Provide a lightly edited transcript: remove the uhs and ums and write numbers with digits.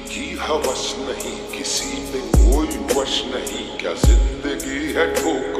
की हवस नहीं, किसी पे कोई वश नहीं, क्या जिंदगी है ठोकर